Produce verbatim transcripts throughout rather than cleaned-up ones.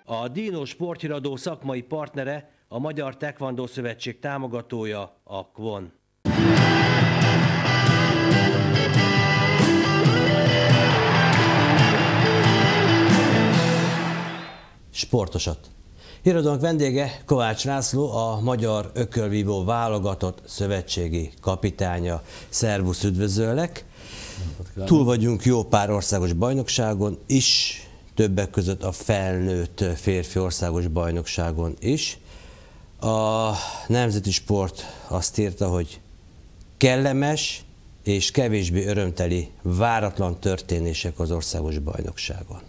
A Dino sporthíradó szakmai partnere, a Magyar Taekwondo Szövetség támogatója, a Kwon. Sportosat. Híradónk vendége Kovács László, a Magyar Ökölvívó válogatott szövetségi kapitánya. Szervusz, üdvözöllek! Túl vagyunk jó pár országos bajnokságon is, többek között a felnőtt férfi országos bajnokságon is. A Nemzeti Sport azt írta, hogy kellemes és kevésbé örömteli, váratlan történések az országos bajnokságon.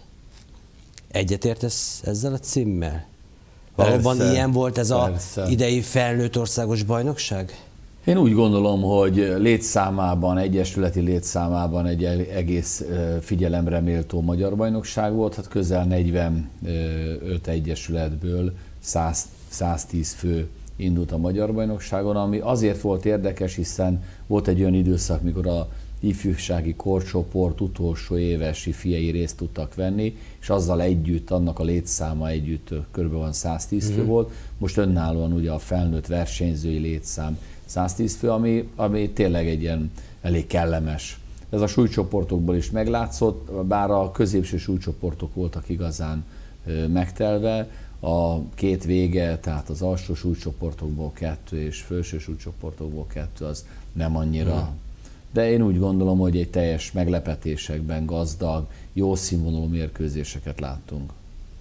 Egyetértesz ezzel a címmel? Valóban persze, ilyen volt ez az idei felnőtt országos bajnokság? Én úgy gondolom, hogy létszámában, egyesületi létszámában egy egész figyelemre méltó magyar bajnokság volt. Hát közel negyvenöt egyesületből száz, száztíz fő indult a magyar bajnokságon, ami azért volt érdekes, hiszen volt egy olyan időszak, mikor a ifjúsági korcsoport utolsó évesi fiai részt tudtak venni, és azzal együtt, annak a létszáma együtt kb. száztíz fő mm. volt. Most önállóan ugye a felnőtt versenyzői létszám száztíz fő, ami, ami tényleg egy ilyen elég kellemes. Ez a súlycsoportokból is meglátszott, bár a középső súlycsoportok voltak igazán megtelve, a két vége, tehát az alsó súlycsoportokból kettő és felső súlycsoportokból kettő az nem annyira. Mm. De én úgy gondolom, hogy egy teljes meglepetésekben gazdag, jó színvonalú mérkőzéseket láttunk.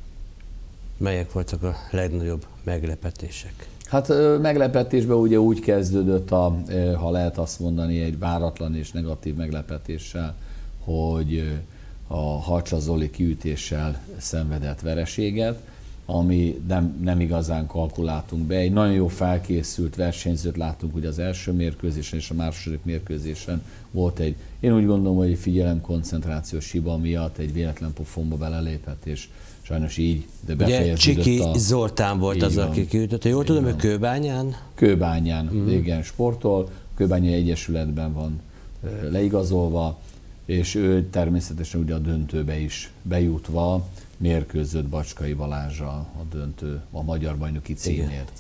Melyek voltak a legnagyobb meglepetések? Hát meglepetésben ugye úgy kezdődött, a, ha lehet azt mondani, egy váratlan és negatív meglepetéssel, hogy a Hacsa Zoli kiütéssel szenvedett vereséget, ami nem, nem igazán kalkuláltunk be. Egy nagyon jó felkészült versenyzőt láttunk, ugye az első mérkőzésen és a második mérkőzésen volt egy, én úgy gondolom, hogy egy figyelemkoncentrációs hiba miatt egy véletlen pofonba belelépett, és sajnos így, de befejeződött. Csiki a... Zoltán volt az, van. Aki kiütötte. Jól tudom, hogy Kőbányán? Kőbányán, mm. igen, sportol. Kőbányai Egyesületben van leigazolva, és ő természetesen ugye a döntőbe is bejutva mérkőzött Bacskai Balázsral a döntő, a magyar bajnoki címért.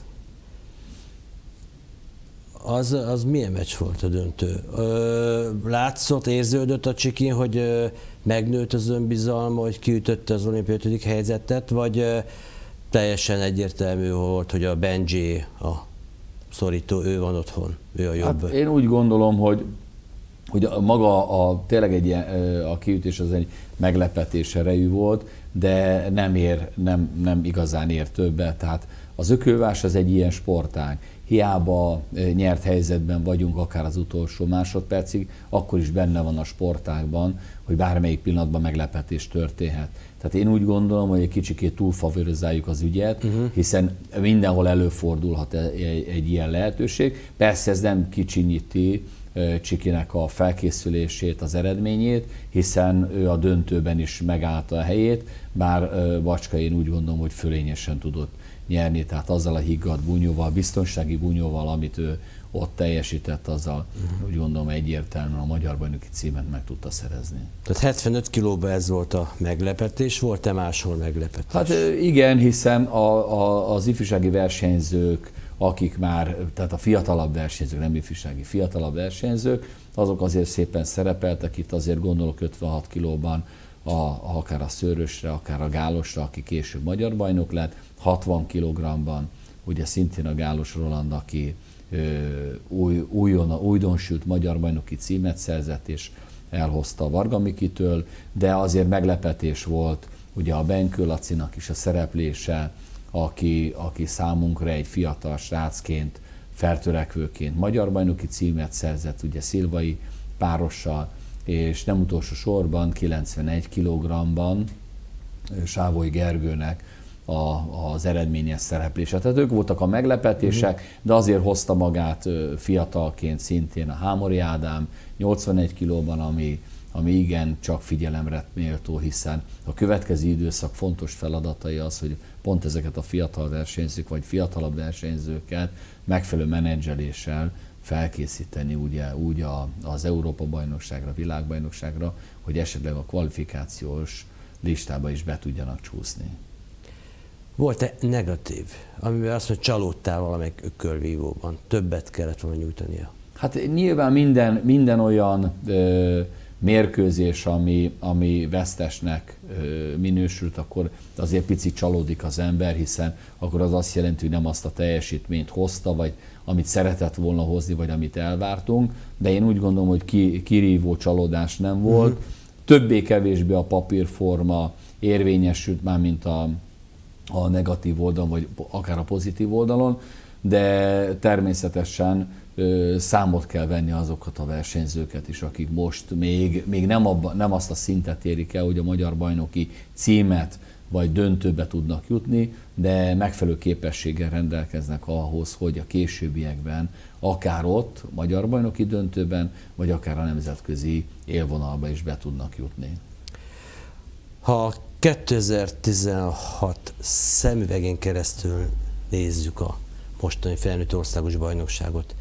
Az, az milyen meccs volt a döntő? Ö, látszott, érződött a Csikin, hogy ö, megnőtt az önbizalma, hogy kiütötte az olimpiai ötödik helyzetet, vagy ö, teljesen egyértelmű volt, hogy a Benji, a szorító, ő van otthon, ő a jobb? Hát én úgy gondolom, hogy hogy maga a, tényleg egy ilyen, a kiütés az egy meglepetés erejű volt, de nem ér, nem, nem igazán ér többet. Tehát az ökölvás az egy ilyen sportág. Hiába nyert helyzetben vagyunk akár az utolsó másodpercig, akkor is benne van a sportágban, hogy bármelyik pillanatban meglepetés történhet. Tehát én úgy gondolom, hogy egy kicsikét túlfavorizáljuk az ügyet, uh-huh. hiszen mindenhol előfordulhat egy, egy ilyen lehetőség. Persze ez nem kicsinyíti Csikinek a felkészülését, az eredményét, hiszen ő a döntőben is megállta a helyét, bár Bacska én úgy gondolom, hogy fölényesen tudott nyerni, tehát azzal a higgadt bunyóval, biztonsági bunyóval, amit ő ott teljesített, azzal uh-huh. úgy gondolom egyértelműen a magyar bajnoki címet meg tudta szerezni. Tehát hetvenöt kilóban ez volt a meglepetés, volt-e máshol meglepetés? Hát igen, hiszen a, a, az ifjúsági versenyzők, akik már, tehát a fiatalabb versenyzők, nem ifjúsági, fiatalabb versenyzők, azok azért szépen szerepeltek, itt azért gondolok ötvenhat kilóban, a, akár a Szőrösre, akár a Gálosra, aki később magyar bajnok lett, hatvan kilogramban, ugye szintén a Gálos Roland, aki ö, új, újon, újdonsült magyar bajnoki címet szerzett, és elhozta a Varga Mikitől, de azért meglepetés volt ugye a Benkő Lacinak is a szereplése, Aki, aki számunkra egy fiatal srácként, feltörekvőként magyar bajnoki címet szerzett, ugye Szilvai párossal, és nem utolsó sorban kilencvenegy kilogramban Sávói Gergőnek a, az eredményes szereplése. Tehát ők voltak a meglepetések, uh-huh. de azért hozta magát fiatalként szintén a Hámori Ádám nyolcvanegy kilóban, ami, ami igen csak figyelemre méltó, hiszen a következő időszak fontos feladatai az, hogy pont ezeket a fiatal versenyzők, vagy fiatalabb versenyzőket megfelelő menedzseléssel felkészíteni ugye, úgy a, az Európa-bajnokságra, világbajnokságra, hogy esetleg a kvalifikációs listába is be tudjanak csúszni. Volt-e negatív, amivel azt mondja, csalódtál valamelyik ökölvívóban, többet kellett volna nyújtania? Hát nyilván minden, minden olyan ö, mérkőzés, ami, ami vesztesnek ö, minősült, akkor azért picit csalódik az ember, hiszen akkor az azt jelenti, hogy nem azt a teljesítményt hozta, vagy amit szeretett volna hozni, vagy amit elvártunk, de én úgy gondolom, hogy ki, kirívó csalódás nem volt. Mm-hmm. Többé-kevésbé a papírforma érvényesült már, mint a, a negatív oldalon, vagy akár a pozitív oldalon, de természetesen ö, számot kell venni azokat a versenyzőket is, akik most még, még nem, abba, nem azt a szintet érik el, hogy a magyar bajnoki címet vagy döntőbe tudnak jutni, de megfelelő képességgel rendelkeznek ahhoz, hogy a későbbiekben akár ott, a magyar bajnoki döntőben, vagy akár a nemzetközi élvonalba is be tudnak jutni. Ha kétezer-tizenhat szemüvegén keresztül nézzük a mostani felnőtt országos bajnokságot,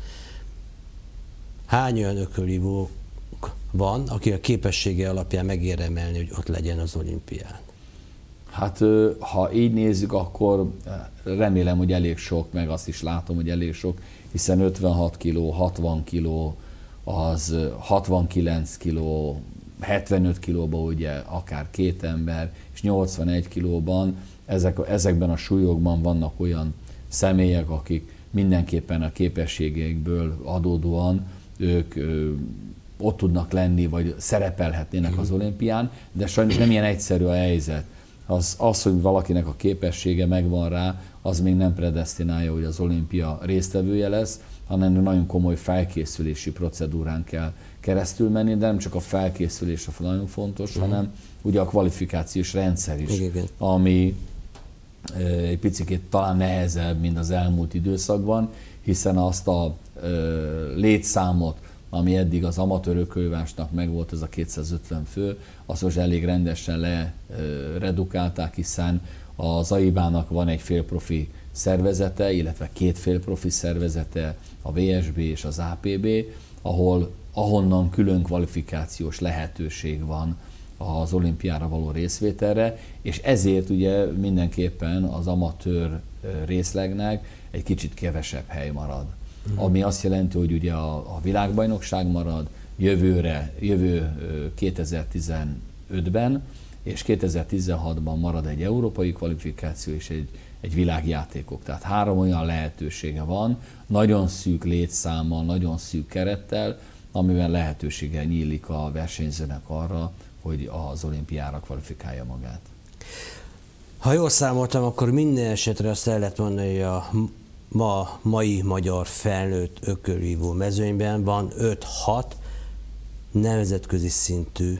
hány olyan ökölívó van, aki a képessége alapján megérdemelni, hogy ott legyen az olimpián? Hát ha így nézzük, akkor remélem, hogy elég sok, meg azt is látom, hogy elég sok, hiszen ötvenhat kiló, hatvan kiló, az hatvankilenc kiló, hetvenöt kilóban ugye akár két ember, és nyolcvanegy kilóban ezek, ezekben a súlyokban vannak olyan személyek, akik mindenképpen a képességeikből adódóan ők ö, ott tudnak lenni, vagy szerepelhetnének az olimpián, de sajnos nem ilyen egyszerű a helyzet. Az, az, hogy valakinek a képessége megvan rá, az még nem predesztinálja, hogy az olimpia résztvevője lesz, hanem nagyon komoly felkészülési procedúrán kell keresztül menni, de nem csak a felkészülés a nagyon fontos, uh-huh. hanem ugye a kvalifikációs rendszer is, igen, ami egy picit talán nehezebb, mint az elmúlt időszakban, hiszen azt a létszámot, ami eddig az amatőr ökölvívásnak megvolt, ez a kétszázötven fő, azt most elég rendesen leredukálták, hiszen az á i bé á-nak van egy félprofi szervezete, illetve két félprofi szervezete, a vé es bé és az á pé bé, ahol ahonnan külön kvalifikációs lehetőség van az olimpiára való részvételre, és ezért ugye mindenképpen az amatőr részlegnek egy kicsit kevesebb hely marad. Uh-huh. Ami azt jelenti, hogy ugye a, a világbajnokság marad jövőre, jövő kétezer-tizenötben, és kétezer-tizenhatban marad egy európai kvalifikáció és egy, egy világjátékok. Tehát három olyan lehetősége van, nagyon szűk létszámmal, nagyon szűk kerettel, amiben lehetősége nyílik a versenyzőnek arra, hogy az olimpiára kvalifikálja magát. Ha jól számoltam, akkor minden esetre azt el lehet mondani, hogy a ma, mai magyar felnőtt ökölvívó mezőnyben van öt-hat nemzetközi szintű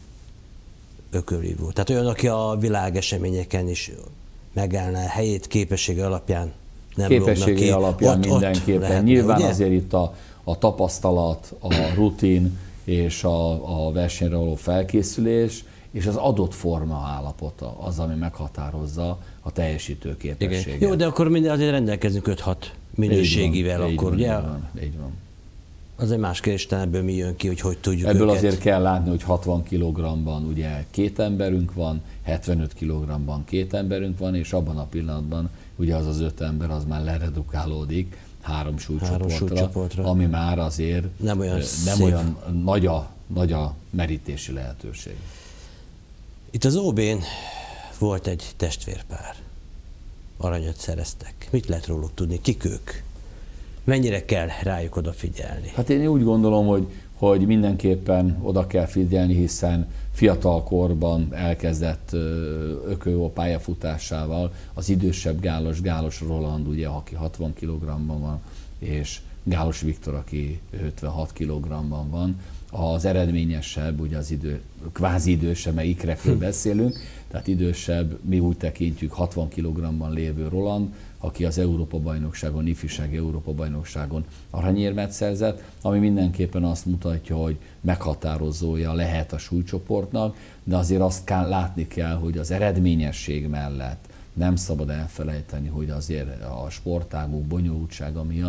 ökölvívó. Tehát olyan, aki a világeseményeken is megállná helyét képessége alapján, nem képessége alapján ott, mindenképpen. Ott lehetne, nyilván ugye? Azért itt a, a tapasztalat, a rutin és a, a versenyre való felkészülés, és az adott forma állapota az, ami meghatározza a teljesítő képességet. Jó, de akkor minden azért rendelkezünk öt-hat minőségivel, így akkor van, ugye? Így van, így van. Az egy más kérdés, ebből mi jön ki, hogy hogy tudjuk Ebből őket. azért kell látni, hogy hatvan kilogrammban ugye két emberünk van, hetvenöt kilogrammban két emberünk van, és abban a pillanatban ugye az az öt ember az már leredukálódik három súlycsoportra, három súlycsoportra. Ami már azért nem olyan, nem olyan nagy, a, nagy a merítési lehetőség. Itt az ó bén volt egy testvérpár. Aranyat szereztek. Mit lehet róluk tudni? Kik ők? Mennyire kell rájuk odafigyelni? Hát én úgy gondolom, hogy, hogy mindenképpen oda kell figyelni, hiszen fiatal korban elkezdett ökölvívó pályafutásával az idősebb Gálos, Gálos Roland, ugye, aki hatvan kilogramban van, és Gálos Viktor, aki ötvenhat kilogramban van. Az eredményesebb, ugye az idő, kvázi idősebb, mert ikrekről beszélünk, tehát idősebb, mi úgy tekintjük hatvan kilogramban lévő Roland, aki az Európa-bajnokságon, ifjúsági Európa-bajnokságon aranyérmet szerzett, ami mindenképpen azt mutatja, hogy meghatározója lehet a súlycsoportnak, de azért azt kell, látni kell, hogy az eredményesség mellett nem szabad elfelejteni, hogy azért a sportágok bonyolultsága miatt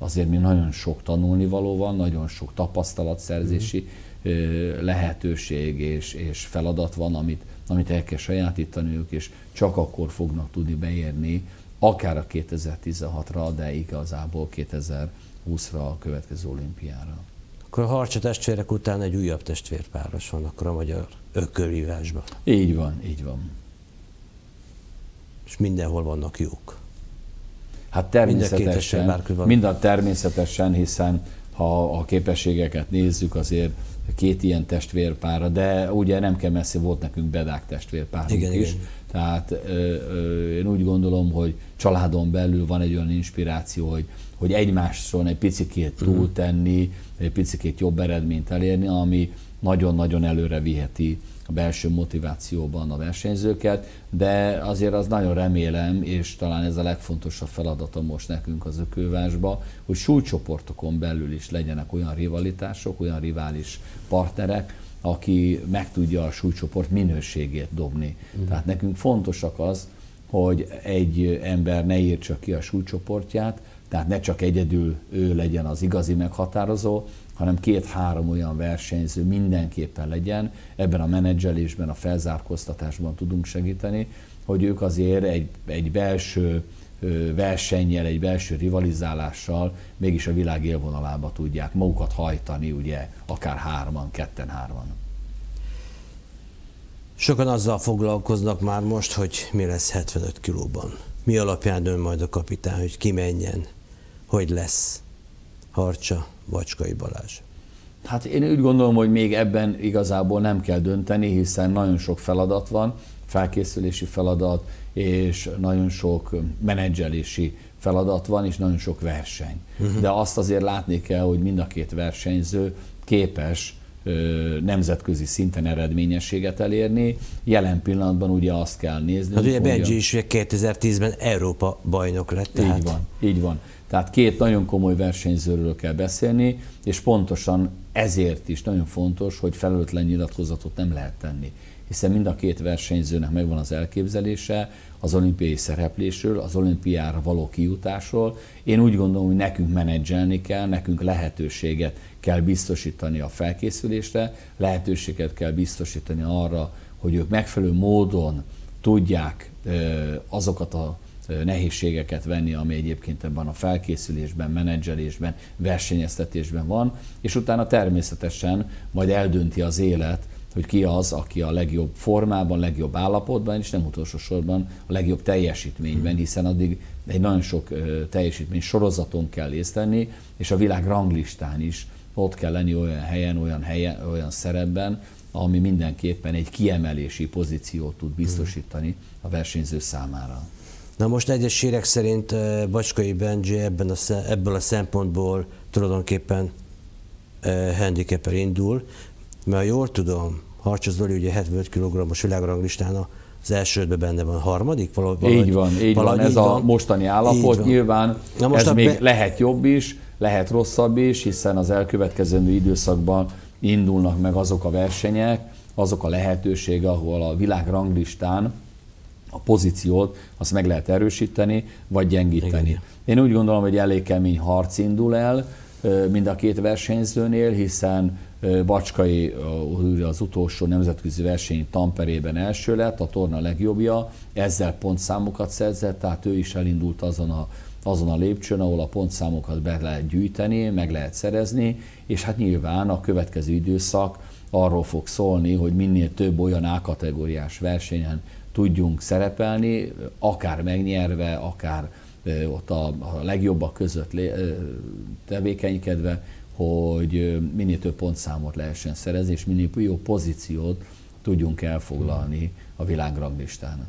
azért még nagyon sok tanulnivaló van, nagyon sok tapasztalatszerzési lehetőség és, és feladat van, amit, amit el kell sajátítaniuk, és csak akkor fognak tudni beérni, akár a kétezer-tizenhatra, de igazából kétezer-húszra a következő olimpiára. Akkor a Harcsa testvérek után egy újabb testvérpáros van akkor a magyar ökölvívásban. Így van, így van. És mindenhol vannak jók. Hát természetesen, minden természetesen, hiszen ha a képességeket nézzük, azért két ilyen testvérpára, de ugye nem kell messze, volt nekünk Bedák testvérpárunk igen, is. Igen. Tehát ö, ö, én úgy gondolom, hogy családon belül van egy olyan inspiráció, hogy, hogy egymáson egy picikét túltenni, egy picikét jobb eredményt elérni, ami nagyon-nagyon előre viheti a belső motivációban a versenyzőket, de azért az nagyon remélem, és talán ez a legfontosabb feladata most nekünk az ökölvívásban, hogy súlycsoportokon belül is legyenek olyan rivalitások, olyan rivális partnerek, aki meg tudja a súlycsoport minőségét dobni. Uh-huh. Tehát nekünk fontosak az, hogy egy ember ne írtsa ki a súlycsoportját, tehát ne csak egyedül ő legyen az igazi meghatározó, hanem két-három olyan versenyző mindenképpen legyen, ebben a menedzselésben, a felzárkóztatásban tudunk segíteni, hogy ők azért egy, egy belső versennyel, egy belső rivalizálással mégis a világ élvonalába tudják magukat hajtani, ugye, akár hárman, ketten-hárman. Sokan azzal foglalkoznak már most, hogy mi lesz hetvenöt kilóban. Mi alapján dönt majd a kapitány, hogy ki menjen, hogy lesz Harcsa, Bacskai Balázs? Hát én úgy gondolom, hogy még ebben igazából nem kell dönteni, hiszen nagyon sok feladat van, felkészülési feladat, és nagyon sok menedzselési feladat van, és nagyon sok verseny. Uh-huh. De azt azért látni kell, hogy mind a két versenyző képes ö, nemzetközi szinten eredményességet elérni. Jelen pillanatban ugye azt kell nézni. Hát ugye Benji is kétezer-tízben Európa bajnok lett. Tehát. Így van, így van. Tehát két nagyon komoly versenyzőről kell beszélni, és pontosan ezért is nagyon fontos, hogy felelőtlen nyilatkozatot nem lehet tenni. Hiszen mind a két versenyzőnek megvan az elképzelése az olimpiai szereplésről, az olimpiára való kijutásról. Én úgy gondolom, hogy nekünk menedzselni kell, nekünk lehetőséget kell biztosítani a felkészülésre, lehetőséget kell biztosítani arra, hogy ők megfelelő módon tudják azokat a nehézségeket venni, ami egyébként ebben a felkészülésben, menedzselésben, versenyeztetésben van, és utána természetesen majd eldönti az élet, hogy ki az, aki a legjobb formában, legjobb állapotban, és nem utolsó sorban a legjobb teljesítményben, hiszen addig egy nagyon sok teljesítmény sorozaton kell részt venni, és a világ ranglistán is ott kell lenni olyan helyen, olyan, helyen, olyan szerepben, ami mindenképpen egy kiemelési pozíciót tud biztosítani a versenyző számára. Na most egyes hírek szerint Bacskai Benji ebben a, ebből a szempontból tulajdonképpen eh, handicapper indul, mert jól tudom, Harcsa Zoli ugye hetvenöt kilogrammos világranglistán az első ötben benne van, a harmadik? Valahogy, így van, így van, ez van. A mostani állapot, nyilván Na most ez még be... lehet jobb is, lehet rosszabb is, hiszen az elkövetkezendő időszakban indulnak meg azok a versenyek, azok a lehetőségek, ahol a világranglistán a pozíciót azt meg lehet erősíteni, vagy gyengíteni. Igen. Én úgy gondolom, hogy elég kemény harc indul el mind a két versenyzőnél, hiszen Bacskai az utolsó nemzetközi verseny Tamperében első lett, a torna legjobbja, ezzel pontszámokat szerzett, tehát ő is elindult azon a, azon a lépcsőn, ahol a pontszámokat be lehet gyűjteni, meg lehet szerezni, és hát nyilván a következő időszak arról fog szólni, hogy minél több olyan A-kategóriás versenyen tudjunk szerepelni, akár megnyerve, akár ott a, a legjobbak között tevékenykedve, hogy minél több pontszámot lehessen szerezni, és minél jó pozíciót tudjunk elfoglalni a világranglistán.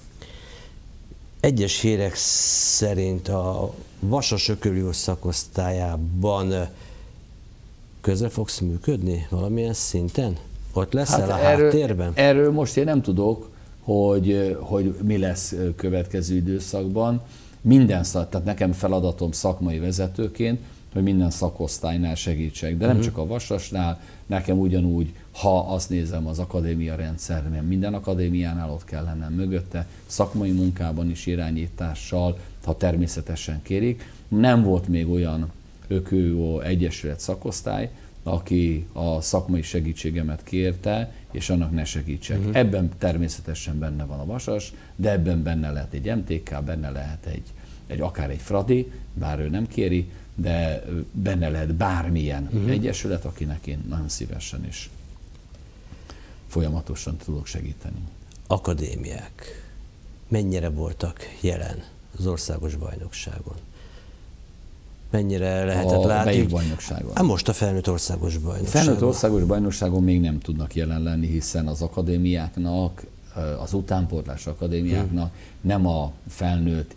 Egyes hírek szerint a Vasas ökölvívó szakosztályában közre fogsz működni valamilyen szinten? Ott leszel hát a erről, háttérben? Erről most én nem tudok, hogy, hogy mi lesz következő időszakban. Minden szak, tehát nekem feladatom szakmai vezetőként, hogy minden szakosztálynál segítsek, de nem uh-huh. csak a Vasasnál, nekem ugyanúgy, ha azt nézem az akadémia rendszerben, minden akadémiánál ott kell lennem mögötte, szakmai munkában is irányítással, ha természetesen kérik. Nem volt még olyan Ökőjó Egyesület szakosztály, aki a szakmai segítségemet kérte, és annak ne segítsek. Uh-huh. Ebben természetesen benne van a Vasas, de ebben benne lehet egy em té ká, benne lehet egy, egy akár egy Fradi, bár ő nem kéri, de benne lehet bármilyen uh-huh. egyesület, akinek én nagyon szívesen is folyamatosan tudok segíteni. Akadémiák mennyire voltak jelen az országos bajnokságon? Mennyire lehetett a látni? Melyik bajnokságon? Hát most a felnőtt országos bajnokságon. A felnőtt országos bajnokságon még nem tudnak jelen lenni, hiszen az akadémiáknak, az utánpótlás akadémiáknak hmm. nem a felnőtt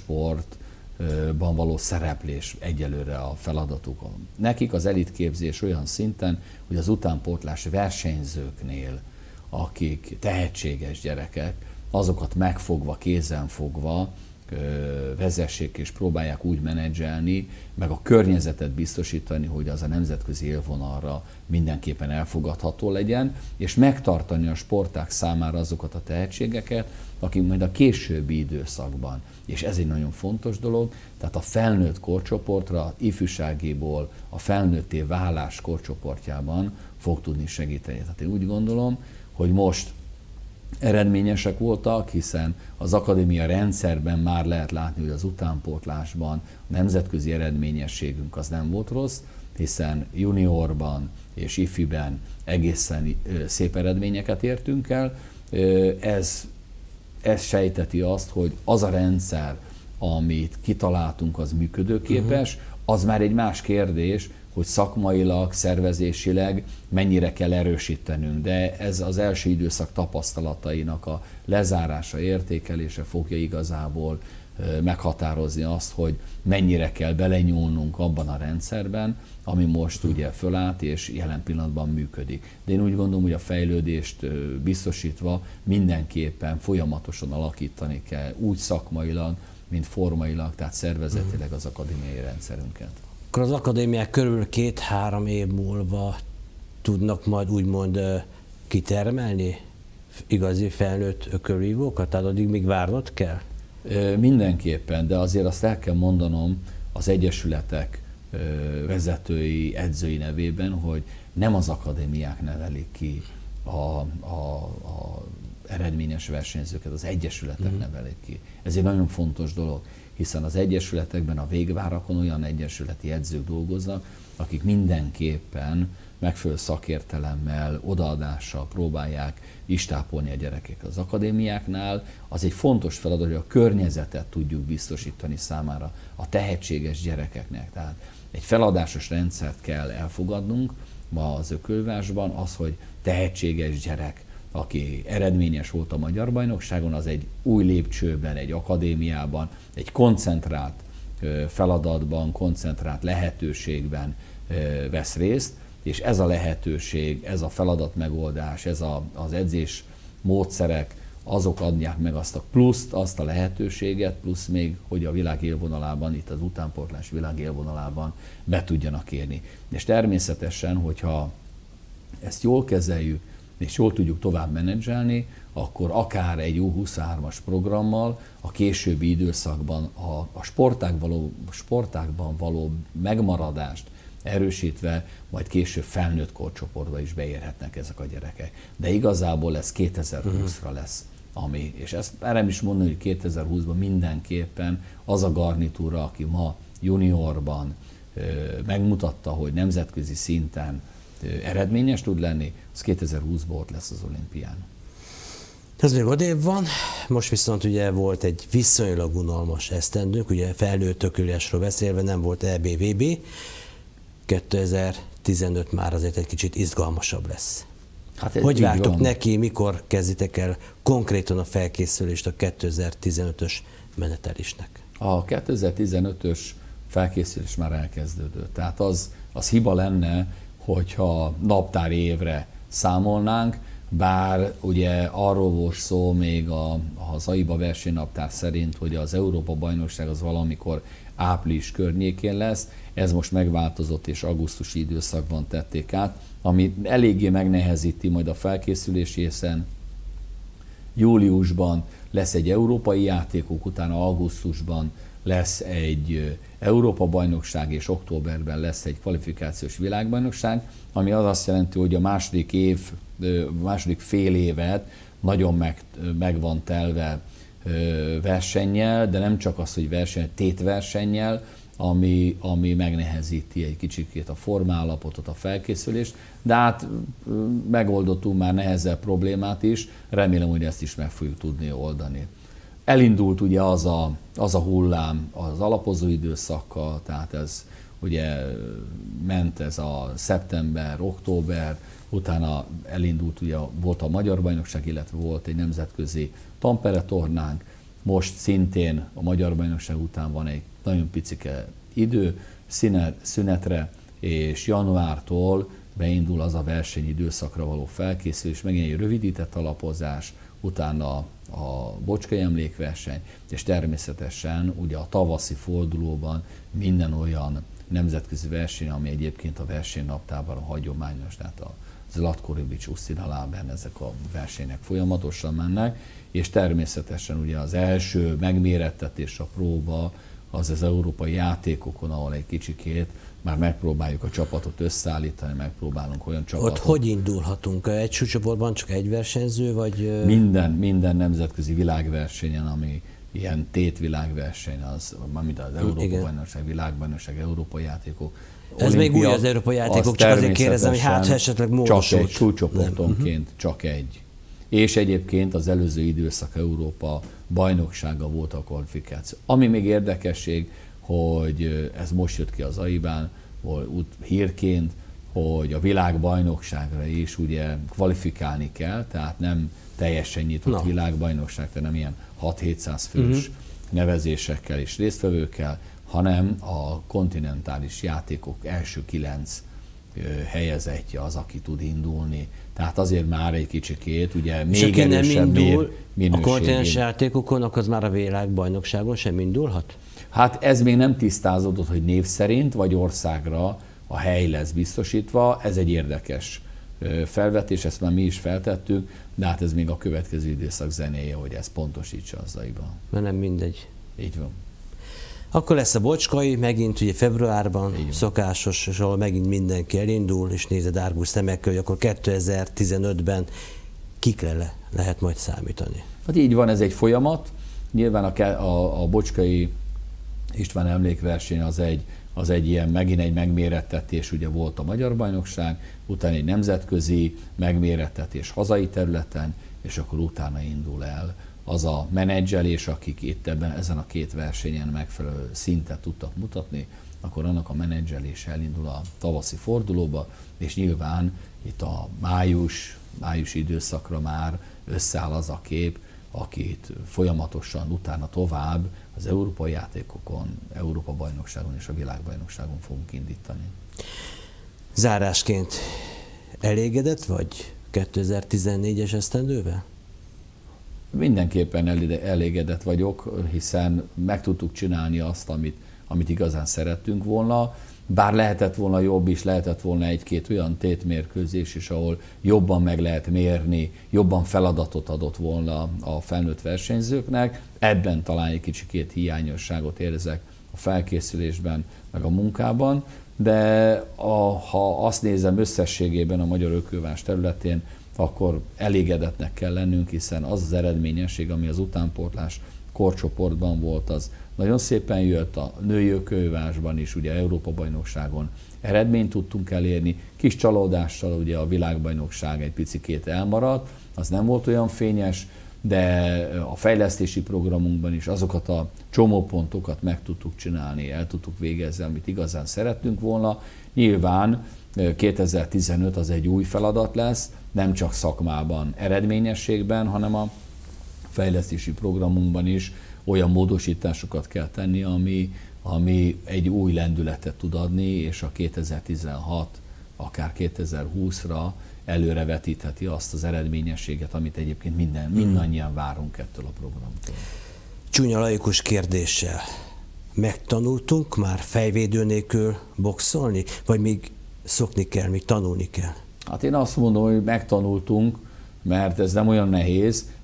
élsportban való szereplés egyelőre a feladatuk. Nekik az elitképzés olyan szinten, hogy az utánpótlás versenyzőknél, akik tehetséges gyerekek, azokat megfogva, kézen fogva vezessék és próbálják úgy menedzselni, meg a környezetet biztosítani, hogy az a nemzetközi élvonalra mindenképpen elfogadható legyen, és megtartani a sportág számára azokat a tehetségeket, akik majd a későbbi időszakban, és ez egy nagyon fontos dolog, tehát a felnőtt korcsoportra, ifjúságiból a felnőtté válás korcsoportjában fog tudni segíteni. Tehát én úgy gondolom, hogy most eredményesek voltak, hiszen az akadémia rendszerben már lehet látni, hogy az utánpótlásban a nemzetközi eredményességünk az nem volt rossz, hiszen juniorban és ifiben egészen szép eredményeket értünk el. Ez, ez sejteti azt, hogy az a rendszer, amit kitaláltunk, az működőképes, uh-huh. az már egy más kérdés, hogy szakmailag, szervezésileg mennyire kell erősítenünk, de ez az első időszak tapasztalatainak a lezárása, értékelése fogja igazából meghatározni azt, hogy mennyire kell belenyúlnunk abban a rendszerben, ami most ugye fölállt és jelen pillanatban működik. De én úgy gondolom, hogy a fejlődést biztosítva mindenképpen folyamatosan alakítani kell, úgy szakmailag, mint formailag, tehát szervezetileg az akadémiai rendszerünket. Akkor az akadémiák körül két-három év múlva tudnak majd úgymond kitermelni igazi felnőtt ökölvívókat? Tehát addig még várnod kell? Mindenképpen, de azért azt el kell mondanom az egyesületek vezetői, edzői nevében, hogy nem az akadémiák nevelik ki a, a, a eredményes versenyzőket, az egyesületek mm. nevelik ki. Ez egy nagyon fontos dolog, hiszen az egyesületekben, a végvárakon olyan egyesületi edzők dolgoznak, akik mindenképpen megfelelő szakértelemmel, odaadással próbálják istápolni a gyerekeket. Az akadémiáknál az egy fontos feladat, hogy a környezetet tudjuk biztosítani számára a tehetséges gyerekeknek. Tehát egy feladásos rendszert kell elfogadnunk ma az ökölvásban, az, hogy tehetséges gyerek, aki eredményes volt a magyar bajnokságon, az egy új lépcsőben, egy akadémiában, egy koncentrált feladatban, koncentrált lehetőségben vesz részt, és ez a lehetőség, ez a feladatmegoldás, ez a, az edzés módszerek, azok adják meg azt a pluszt, azt a lehetőséget, plusz még, hogy a világ élvonalában, itt az utánpótlás világ élvonalában be tudjanak érni. És természetesen, hogyha ezt jól kezeljük, és jól tudjuk tovább menedzselni, akkor akár egy U huszonhármas programmal a későbbi időszakban a, a sportág való, sportákban való megmaradást erősítve, majd később felnőtt korcsoportba is beérhetnek ezek a gyerekek. De igazából ez kétezer-húszra lesz, ami, és ezt erre is mondani, hogy kétezer-húszban mindenképpen az a garnitúra, aki ma juniorban ö, megmutatta, hogy nemzetközi szinten ö, eredményes tud lenni, az kétezer-húszban ott lesz az olimpián. Ez még odébb van, most viszont ugye volt egy viszonylag unalmas esztendőnk, ugye felnőtt ökölvívásról beszélve nem volt é bé vé bé, kétezer-tizenöt már azért egy kicsit izgalmasabb lesz. Hát hogy vártok van. neki, mikor kezditek el konkrétan a felkészülést a kétezer-tizenötös menetelésnek? A kétezer-tizenötös felkészülés már elkezdődött. Tehát az, az hiba lenne, hogyha naptári évre számolnánk, bár ugye arról volt szó még a, az á i bé á versenynaptár szerint, hogy az Európa-bajnokság az valamikor április környékén lesz, ez most megváltozott és augusztusi időszakban tették át, ami eléggé megnehezíti majd a felkészülés, hiszen júliusban lesz egy európai játékok, utána augusztusban lesz egy Európa-bajnokság, és októberben lesz egy kvalifikációs világbajnokság, ami az azt jelenti, hogy a második év, második fél évet nagyon meg, meg van telve versennyel, de nem csak az, hogy verseny, tétversennyel, ami, ami megnehezíti egy kicsikét a formállapotot, a felkészülést, de hát megoldottunk már nehezebb problémát is, remélem, hogy ezt is meg fogjuk tudni oldani. Elindult ugye az a, az a hullám az alapozó időszakkal, tehát ez ugye ment ez a szeptember, október, utána elindult, ugye volt a Magyar Bajnokság, illetve volt egy nemzetközi Tampere tornánk, most szintén a Magyar Bajnokság után van egy nagyon picike idő szünet, szünetre, és januártól beindul az a versenyidőszakra való felkészülés, megint egy rövidített alapozás, utána a Bocskai emlékverseny, és természetesen ugye a tavaszi fordulóban minden olyan nemzetközi verseny, ami egyébként a versenynaptárban a hagyományos, tehát a Zlatko Ribic, Usztina Láben, ezek a versenyek folyamatosan mennek, és természetesen ugye az első megmérettetés, a próba az az európai játékokon, ahol egy kicsikét már megpróbáljuk a csapatot összeállítani, megpróbálunk olyan csapatot. Ott hogy indulhatunk? Egy súlycsoportban csak egy versenyző, vagy? Minden, minden nemzetközi világversenyen, ami ilyen tétvilágverseny, az, amit az Európa-bajnokság, világbajnokság, európai játékok. Ez Olimpia, még új az európai játékok, csak azért kérdezem, hogy hát esetleg módosult. Csak egy súlycsoportonként, uh-huh. csak egy. És egyébként az előző időszak Európa bajnoksága volt a kvalifikáció. Ami még érdekesség, hogy ez most jött ki az á i bé-n, hírként, hogy a világbajnokságra is ugye kvalifikálni kell, tehát nem teljesen nyitott no. világbajnokság, tehát nem ilyen hat-hétszáz fős uh-huh. nevezésekkel és résztvevőkkel, hanem a kontinentális játékok első kilenc helyezettje az, aki tud indulni. Tehát azért már egy kicsikét, ugye és még erősebb mér, a kontinens játékokon, akkor az már a világbajnokságon sem indulhat? Hát ez még nem tisztázódott, hogy név szerint vagy országra a hely lesz biztosítva. Ez egy érdekes felvetés, ezt már mi is feltettük, de hát ez még a következő időszak zenéje, hogy ez pontosítsa az á i bé-ban. Mert nem mindegy. Így van. Akkor lesz a Bocskai, megint ugye februárban szokásos, és ahol megint mindenki elindul, és nézed árgus szemekkel, hogy akkor kétezer-tizenötben kikre le lehet majd számítani. Hát így van, ez egy folyamat. Nyilván a, a, a Bocskai István emlékverseny az egy, az egy ilyen, megint egy megmérettetés, ugye volt a Magyar Bajnokság, utána egy nemzetközi megmérettetés hazai területen, és akkor utána indul el az a menedzselés, akik itt ebben, ezen a két versenyen megfelelő szintet tudtak mutatni, akkor annak a menedzselése elindul a tavaszi fordulóba, és nyilván itt a május, májusi időszakra már összeáll az a kép, akit folyamatosan utána tovább az európai játékokon, Európa-bajnokságon és a világbajnokságon fogunk indítani. Zárásként elégedett vagy kétezer-tizennégyes esztendővel? Mindenképpen elégedett vagyok, hiszen meg tudtuk csinálni azt, amit, amit igazán szerettünk volna, bár lehetett volna jobb is, lehetett volna egy-két olyan tétmérkőzés is, ahol jobban meg lehet mérni, jobban feladatot adott volna a felnőtt versenyzőknek. Ebben talán egy kicsikét hiányosságot érzek a felkészülésben, meg a munkában, de a, ha azt nézem összességében a magyar ökölvás területén, akkor elégedetnek kell lennünk, hiszen az az eredményesség, ami az utánpótlás korcsoportban volt, az nagyon szépen jött, a női ökölvásban is, ugye Európa-bajnokságon eredményt tudtunk elérni, kis csalódással ugye a világbajnokság egy picikét elmaradt, az nem volt olyan fényes, de a fejlesztési programunkban is azokat a csomópontokat meg tudtuk csinálni, el tudtuk végezni, amit igazán szerettünk volna. Nyilván kétezer-tizenöt az egy új feladat lesz, nem csak szakmában, eredményességben, hanem a fejlesztési programunkban is olyan módosításokat kell tenni, ami, ami egy új lendületet tud adni, és a kétezer-tizenhat, akár kétezer-húszra előrevetítheti azt az eredményességet, amit egyébként minden, mindannyian várunk ettől a programtól. Csúnya laikus kérdéssel. Megtanultunk már fejvédő nélkül boxolni, vagy még szokni kell, még tanulni kell? Hát én azt mondom, hogy megtanultunk, mert ez nem olyan nehéz,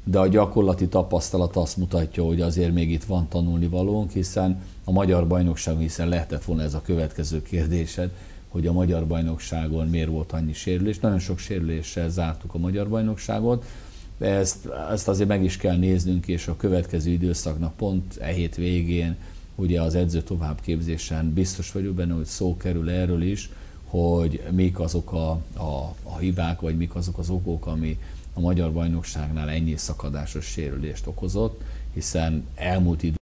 de a gyakorlati tapasztalat azt mutatja, hogy azért még itt van tanulnivalónk, hiszen a magyar bajnokságon, hiszen lehetett volna ez a következő kérdésed, hogy a magyar bajnokságon miért volt annyi sérülés. Nagyon sok sérüléssel zártuk a magyar bajnokságot, de ezt, ezt azért meg is kell néznünk, és a következő időszaknak pont e hét végén, ugye az edző továbbképzésen biztos vagyok benne, hogy szó kerül erről is, hogy mik azok a, a, a hibák, vagy mik azok az okok, ami a magyar bajnokságnál ennyi szakadásos sérülést okozott, hiszen elmúlt idő